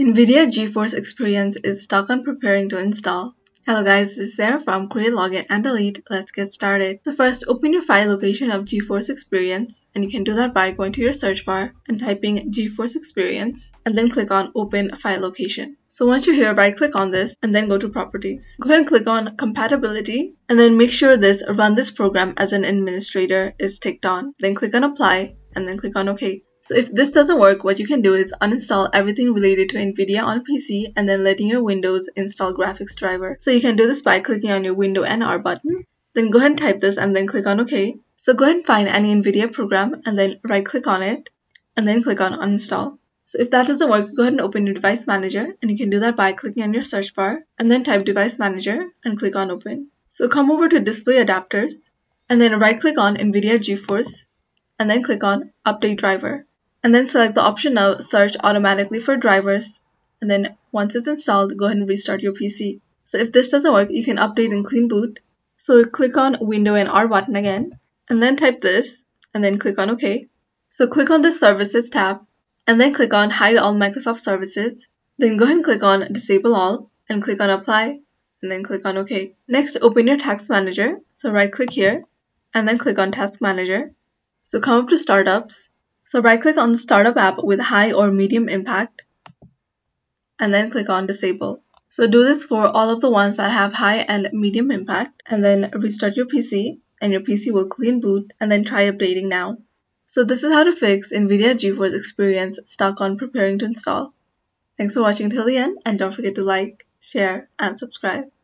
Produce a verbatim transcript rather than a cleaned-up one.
NVIDIA GeForce Experience is stuck on preparing to install. Hello guys, this is Sarah from Create, Login and Delete. Let's get started. So first, open your file location of GeForce Experience, and you can do that by going to your search bar and typing GeForce Experience, and then click on Open File Location. So once you're here, right click on this and then go to Properties. Go ahead and click on Compatibility, and then make sure this Run this program as an administrator is ticked on. Then click on Apply, and then click on OK. So if this doesn't work, what you can do is uninstall everything related to NVIDIA on P C and then letting your Windows install graphics driver. So you can do this by clicking on your Window and R button. Then go ahead and type this and then click on OK. So go ahead and find any NVIDIA program and then right click on it and then click on Uninstall. So if that doesn't work, go ahead and open your Device Manager, and you can do that by clicking on your search bar and then type Device Manager and click on Open. So come over to Display Adapters and then right click on NVIDIA GeForce and then click on Update Driver. And then select the option of Search Automatically for Drivers, and then once it's installed, go ahead and restart your P C. So if this doesn't work, you can update and clean boot. So click on Window and R button again, and then type this, and then click on OK. So click on the Services tab, and then click on Hide All Microsoft Services. Then go ahead and click on Disable All, and click on Apply, and then click on OK. Next, open your Task Manager. So right click here, and then click on Task Manager. So come up to Startups. So right click on the startup app with high or medium impact, and then click on Disable. So do this for all of the ones that have high and medium impact, and then restart your P C, and your P C will clean boot, and then try updating now. So this is how to fix NVIDIA GeForce Experience stuck on preparing to install. Thanks for watching till the end, and don't forget to like, share, and subscribe.